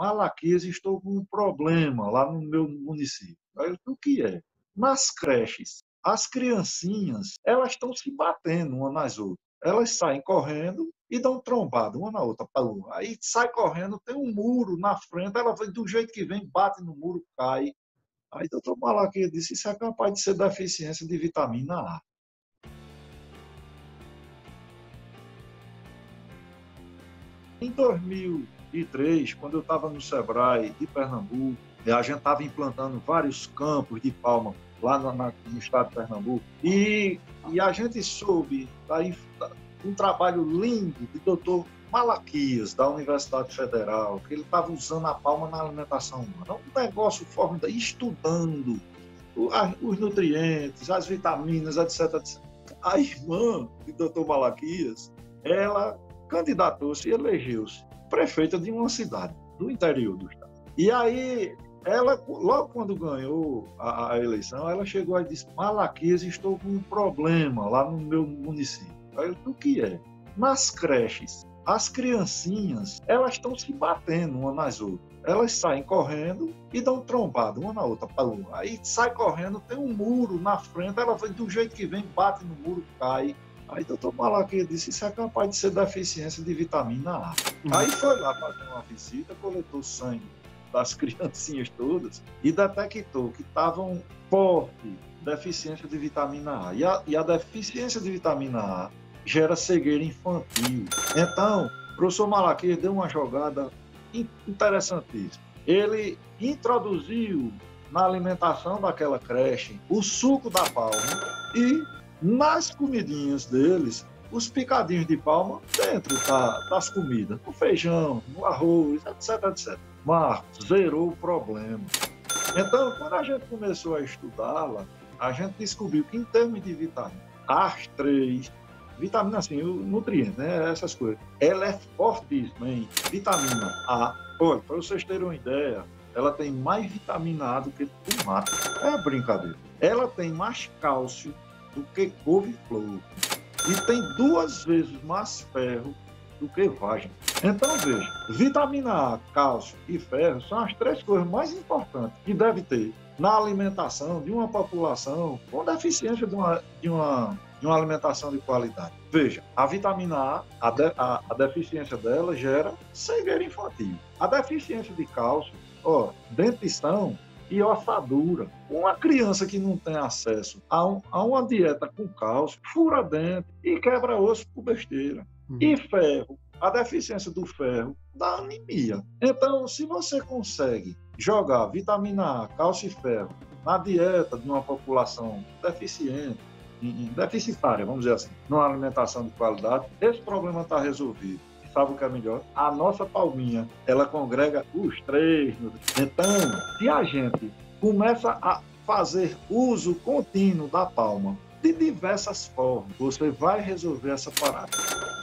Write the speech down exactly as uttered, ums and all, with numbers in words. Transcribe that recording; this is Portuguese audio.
Malaquias, estou com um problema lá no meu município. Aí eu, o que é? Nas creches, as criancinhas, elas estão se batendo uma nas outras. Elas saem correndo e dão trombada uma na outra. Pum. Aí sai correndo, tem um muro na frente, ela vem do jeito que vem, bate no muro, cai. Aí o doutor Malaquias disse, isso é capaz de ser deficiência de vitamina A. Em dois mil e três, quando eu estava no Sebrae de Pernambuco, a gente estava implantando vários campos de palma lá no, na, no estado de Pernambuco, e, e a gente soube daí, um trabalho lindo do doutor Malaquias, da Universidade Federal, que ele estava usando a palma na alimentação humana. Um negócio forma, estudando os nutrientes, as vitaminas, etc, etcétera. A irmã do doutor Malaquias, ela candidatou-se e elegeu-se prefeita de uma cidade do interior do estado. E aí, ela, logo quando ganhou a, a eleição, ela chegou e disse, Malaquias, estou com um problema lá no meu município. Aí eu, o que é? Nas creches, as criancinhas, elas estão se batendo uma nas outras. Elas saem correndo e dão trombada uma na outra. Pum. Aí sai correndo, tem um muro na frente, ela vem do jeito que vem, bate no muro, cai. Aí o doutor Malaquias disse, isso é capaz de ser deficiência de vitamina A. Uhum. Aí foi lá fazer uma visita, coletou sangue das criancinhas todas e detectou que estavam forte deficiência de vitamina A. E a, e a deficiência de vitamina A gera cegueira infantil. Então, o professor Malaquias deu uma jogada interessantíssima. Ele introduziu na alimentação daquela creche o suco da palma e nas comidinhas deles, os picadinhos de palma dentro da, das comidas, no feijão, no arroz, etc, etcétera. Marcos, zerou o problema. Então, quando a gente começou a estudá-la, a gente descobriu que em termos de vitamina, as três, vitamina assim, o nutriente, né, essas coisas, ela é fortíssima em vitamina A. Olha, para vocês terem uma ideia, ela tem mais vitamina A do que tomate. É brincadeira. Ela tem mais cálcio do que couve-flor. E tem duas vezes mais ferro do que vagem. Então, veja, vitamina A, cálcio e ferro são as três coisas mais importantes que deve ter na alimentação de uma população com deficiência de uma, de uma, de uma alimentação de qualidade. Veja, a vitamina A, a, de, a, a deficiência dela gera cegueira infantil. A deficiência de cálcio, ó, dentição e ossadura. Uma criança que não tem acesso a, um, a uma dieta com cálcio, fura dente e quebra osso por besteira. Uhum. E ferro, a deficiência do ferro dá anemia. Então, se você consegue jogar vitamina A, cálcio e ferro na dieta de uma população deficiente, deficitária, vamos dizer assim, numa alimentação de qualidade, esse problema está resolvido. Sabe o que é melhor? A nossa palminha, ela congrega os três. Então, se a gente começa a fazer uso contínuo da palma de diversas formas, você vai resolver essa parada.